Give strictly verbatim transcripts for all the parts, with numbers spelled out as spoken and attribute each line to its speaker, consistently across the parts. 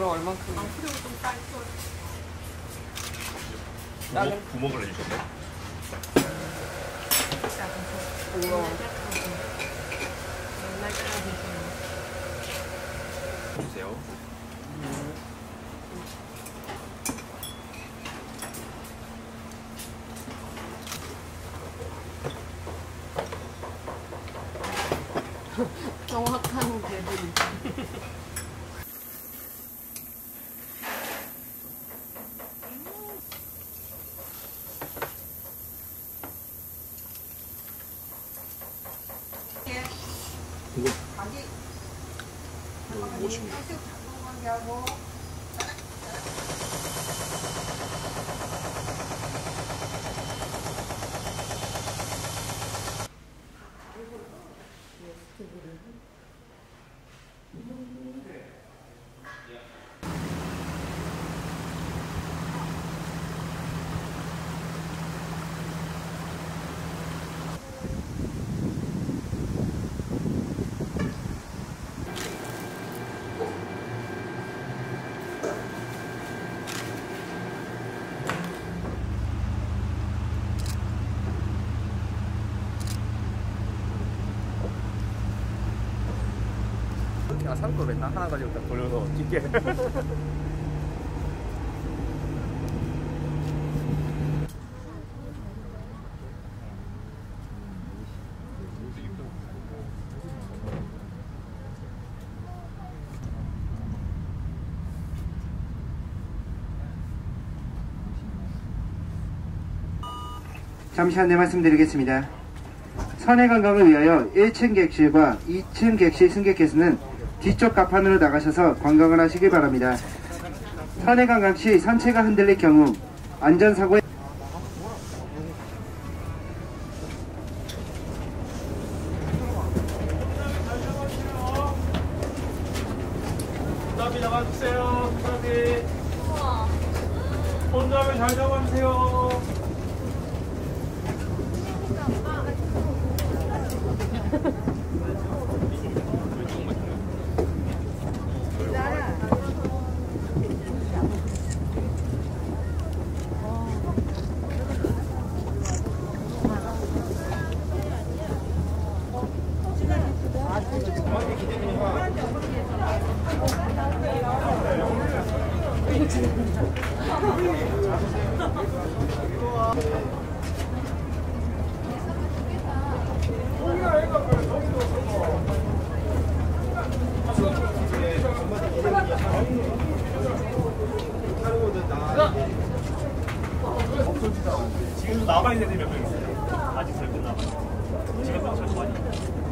Speaker 1: 얼만큼?
Speaker 2: 아, 그리고 좀 짧죠.
Speaker 3: 부먹, 부먹을 해주셨네.
Speaker 1: 우와.
Speaker 3: 주세요.
Speaker 1: 정확한 배분이.
Speaker 3: 이거
Speaker 2: 가게.
Speaker 3: 뭐십니까?
Speaker 2: 하고.
Speaker 3: 아, 살 걸 맨날 하나 가지고 딱 돌려서 찍게.
Speaker 4: 잠시 안내 말씀드리겠습니다. 선해 관광을 위하여 일 층 객실과 이 층 객실 승객께서는 뒤쪽 갑판으로 나가셔서 관광을 하시길 바랍니다. 선해 관광 시 선체가 흔들릴 경우 안전사고에
Speaker 3: 손잡이 잡아주세요. 손잡이. 손잡이 잘 잡아주세요. 지금도 남아있는 애들이 몇 명 있어요? 아직 잘 끝나가요. 지금 몇 살 거야?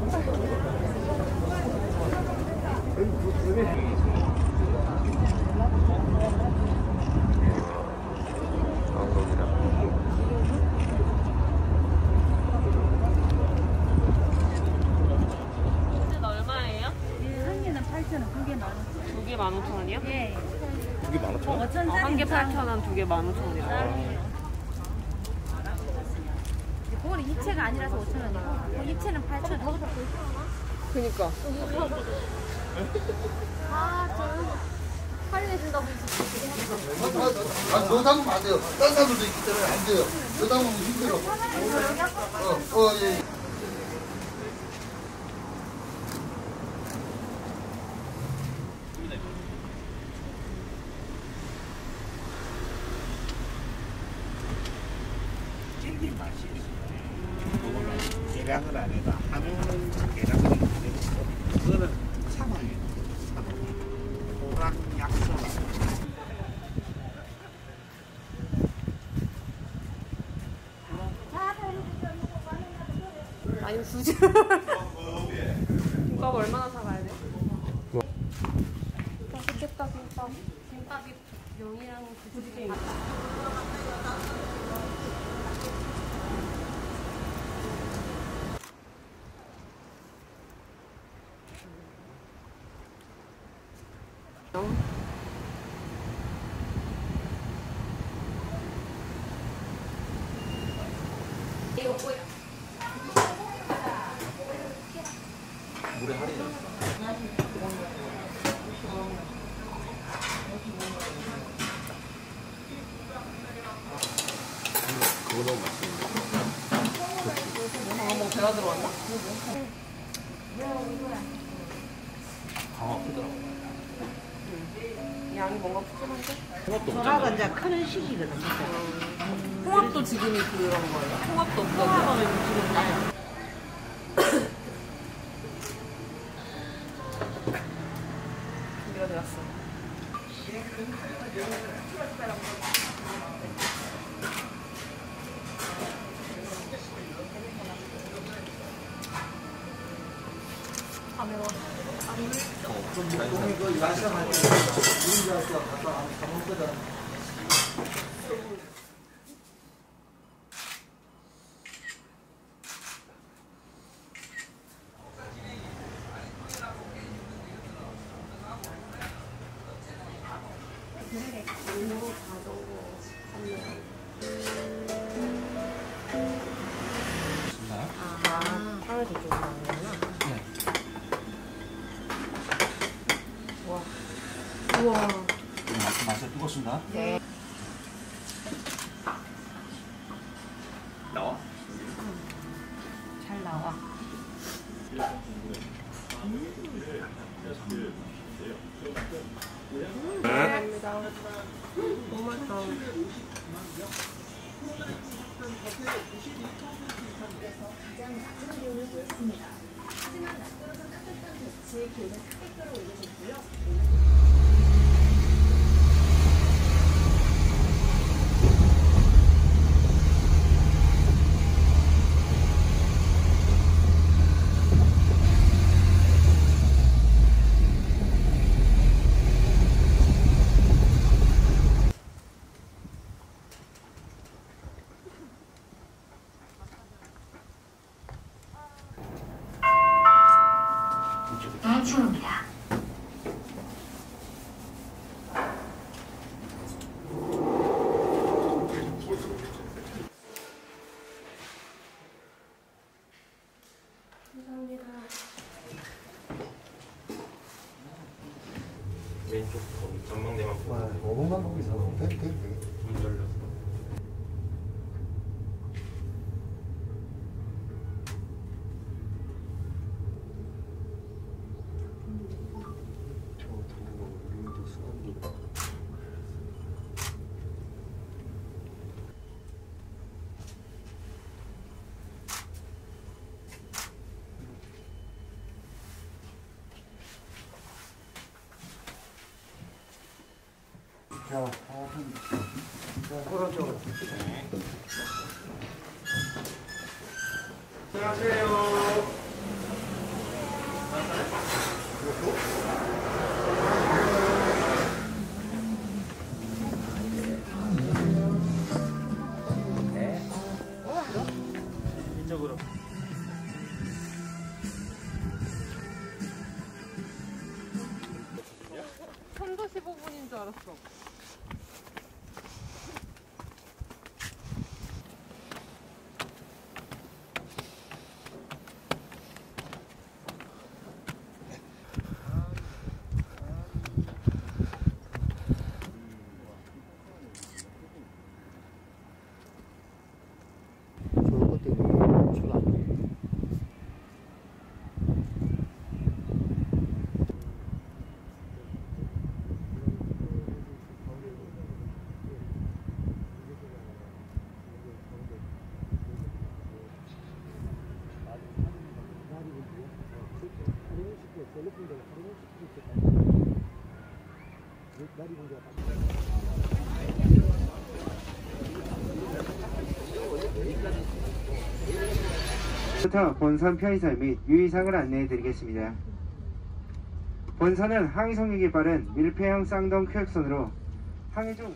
Speaker 1: 두 개 만 오천 원이요?
Speaker 2: 예.
Speaker 3: 두 개 만 오천 원?
Speaker 2: 오천
Speaker 1: 어, 한 개 팔천 원, 두 개 만 오천 원이요.
Speaker 2: 그거는 입체가 아니라서 오천 원이고, 입체는 팔천 원.
Speaker 1: 그니까.
Speaker 2: 아, 저 할인해준다고 해서.
Speaker 5: 아, 너 담으면 안 돼요. 딴 사람들도 있기 때문에 안 돼요. 너 담으면 힘들어. 어, 어, 예.
Speaker 6: 계량을 안 해도 하면은 계량을 있는데 그거는 상황이에요. 호랑 약속.
Speaker 1: 아니면 수지. 김밥 얼마나 사가야 돼?
Speaker 3: 뭐?
Speaker 1: 맛있겠다, 김밥. 김밥이 명이랑 부지개.
Speaker 3: 물에 할인이 있어.
Speaker 1: 배가 들어왔나?
Speaker 3: 강화 크더라고.
Speaker 1: 양이 뭔가 푸짐한데?
Speaker 3: 홍합도
Speaker 7: 전화가
Speaker 3: 없잖아.
Speaker 7: 이제 크는 시기거든.
Speaker 1: 홍합도 지금이 그런 거예요? 홍합도 없어서. 준비가 되었어.
Speaker 5: 그 야시장할 때 우리 가서 갔다 다 먹거든.
Speaker 1: 아, 향을 저쪽으로 나오는구나.
Speaker 3: 네.
Speaker 1: 와. 우와.
Speaker 3: 맛이 맛이 뜨겁습니다.
Speaker 1: 네.
Speaker 3: 나와?
Speaker 2: 잘 나와.
Speaker 1: 감사합니다. 너무 맛있다.
Speaker 8: 대충입니다.
Speaker 1: 감사합니다.
Speaker 3: 왼쪽 전망대만 보고
Speaker 5: 오 분만 거기서 돼? 돼? 돼?
Speaker 3: 문 열렸어.
Speaker 5: 자, 하여튼 자, 오른쪽으로.
Speaker 3: 안녕하세요. 이쪽으로.
Speaker 1: 삼도 십오 분인 줄 알았어.
Speaker 5: 저것 때문에 출발.
Speaker 4: 부터 본선 편의설 및 유의사항을 안내해 드리겠습니다. 본선은 항해 속력이 빠른 밀폐형 쌍동 쾌역선으로 항해 중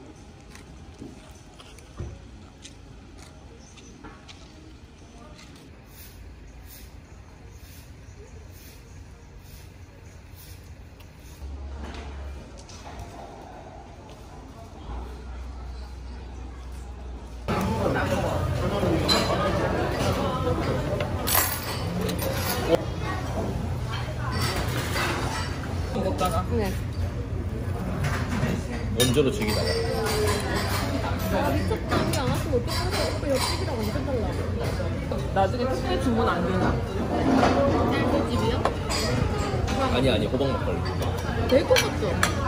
Speaker 1: 네.
Speaker 3: 원조로 즐기다가.
Speaker 1: 아, 미쳤다. 우리 안 왔어. 어떡하지? 오빠 옆집이랑 완전 달라. 나중에 특별 주문 안 되나?
Speaker 2: 쌀국집이요?
Speaker 7: 아니 아니 호박 막걸리.
Speaker 1: 될것 같죠?